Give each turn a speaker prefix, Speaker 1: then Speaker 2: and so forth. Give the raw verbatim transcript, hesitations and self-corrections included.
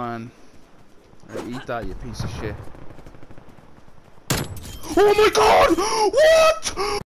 Speaker 1: man. Right, eat that, you piece of shit. Oh my god! What?